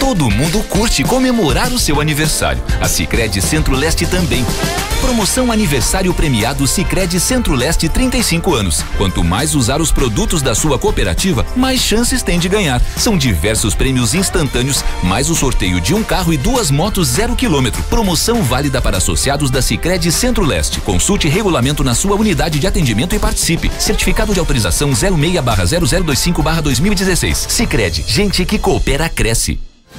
Todo mundo curte comemorar o seu aniversário. A Sicredi Centro-Leste também. Promoção Aniversário Premiado Sicredi Centro-Leste 35 anos. Quanto mais usar os produtos da sua cooperativa, mais chances tem de ganhar. São diversos prêmios instantâneos, mais o sorteio de um carro e 2 motos 0 km. Promoção válida para associados da Sicredi Centro-Leste. Consulte regulamento na sua unidade de atendimento e participe. Certificado de autorização 06/0025/2016. Sicredi, gente que coopera cresce.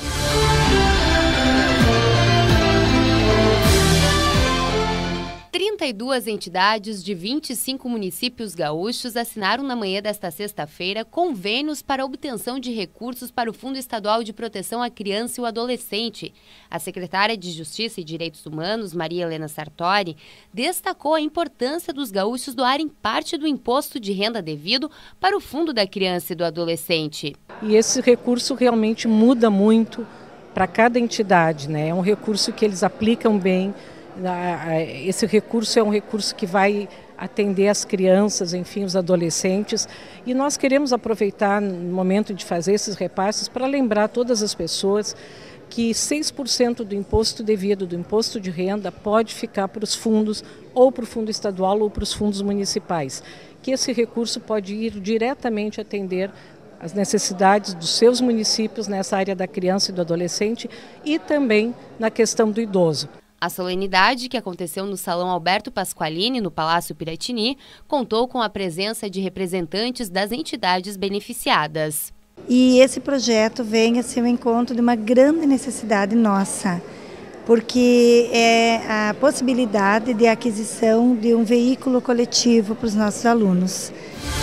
32 entidades de 25 municípios gaúchos assinaram na manhã desta sexta-feira convênios para obtenção de recursos para o Fundo Estadual de Proteção à Criança e ao Adolescente. A secretária de Justiça e Direitos Humanos, Maria Helena Sartori, destacou a importância dos gaúchos doarem parte do imposto de renda devido para o Fundo da Criança e do Adolescente. E esse recurso realmente muda muito para cada entidade, né? É um recurso que eles aplicam bem. Esse recurso é um recurso que vai atender as crianças, enfim, os adolescentes. E nós queremos aproveitar no momento de fazer esses repasses para lembrar todas as pessoas que 6% do imposto devido, do imposto de renda, pode ficar para os fundos, ou para o fundo estadual ou para os fundos municipais. Que esse recurso pode ir diretamente atender as necessidades dos seus municípios nessa área da criança e do adolescente e também na questão do idoso. A solenidade, que aconteceu no Salão Alberto Pasqualini, no Palácio Piratini, contou com a presença de representantes das entidades beneficiadas. E esse projeto vem a ser o encontro de uma grande necessidade nossa, porque é a possibilidade de aquisição de um veículo coletivo para os nossos alunos.